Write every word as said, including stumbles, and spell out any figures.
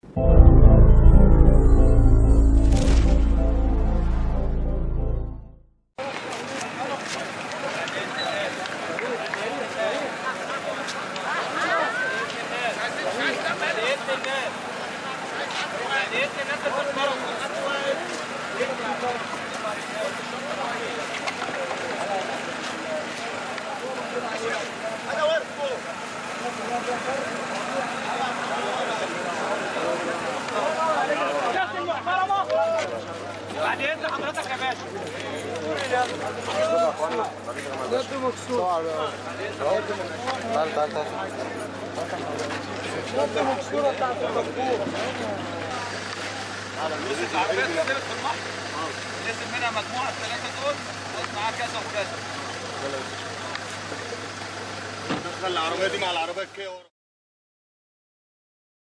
بعدين حضرتك يا باشا. يده مكسور. تعال تعال تعال. يده مكسورة بتاعت الدكتور. بص العربية اتقدمت في المحضر. نزل منها مجموعة الثلاثة دول معاها كذا وكذا. دخل العربية دي مع العربية الكيا ورا.